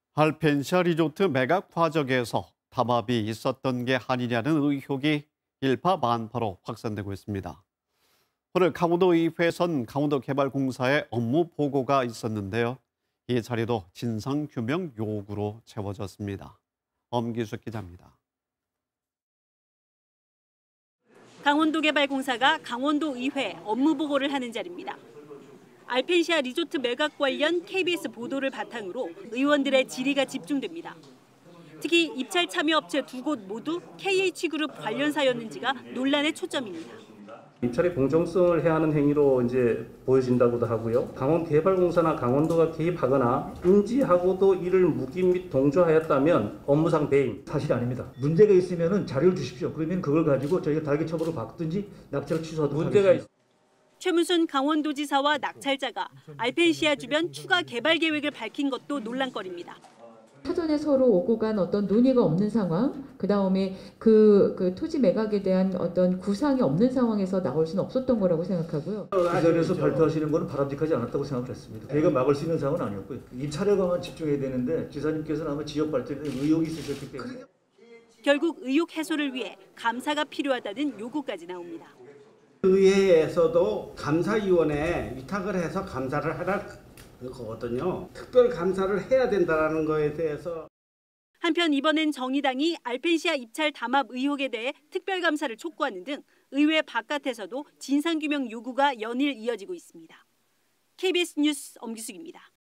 알펜시아 리조트 매각 과정에서 담합이 있었던 게 아니냐는 의혹이 일파만파로 확산되고 있습니다. 오늘 강원도의회에선 강원도개발공사의 업무 보고가 있었는데요. 이 자리도 진상규명 요구로 채워졌습니다. 엄기숙 기자입니다. 강원도개발공사가 강원도의회 업무 보고를 하는 자리입니다. 알펜시아 리조트 매각 관련 KBS 보도를 바탕으로 의원들의 질의가 집중됩니다. 특히 입찰 참여 업체 두 곳 모두 KH그룹 관련사였는지가 논란의 초점입니다. 입찰의 공정성을 해하는 행위로 이제 보여진다고도 하고요. 강원개발공사나 강원도가 개입하거나 인지하고도 이를 묵인 및 동조하였다면 업무상 배임. 사실이 아닙니다. 문제가 있으면 자료를 주십시오. 그러면 그걸 가지고 저희가 달기 처벌을 받든지 낙찰을 취소하든지 하겠습니다. 최문순 강원도지사와 낙찰자가 알펜시아 주변 추가 개발 계획을 밝힌 것도 논란거리입니다. 사전에 서로 오고 간 어떤 논의가 없는 상황, 그다음에 그 토지 매각에 대한 어떤 구상이 없는 상황에서 나올 수는 없었던 거라고 생각하고요. 그 자리에서 발표하시는 것은 바람직하지 않았다고 생각을 했습니다. 저희가 막을 수 있는 상황은 아니었고요. 입찰에만 집중해야 되는데 지사님께서는 아마 지역 발전에 의혹이 있으셨기 때문에. 결국 의혹 해소를 위해 감사가 필요하다는 요구까지 나옵니다. 의회에서도 감사위원회에 위탁을 해서 감사를 하라 거거든요. 특별 감사를 해야 된다는 거에 대해서. 한편 이번엔 정의당이 알펜시아 입찰 담합 의혹에 대해 특별감사를 촉구하는 등 의회 바깥에서도 진상규명 요구가 연일 이어지고 있습니다. KBS 뉴스 엄기숙입니다.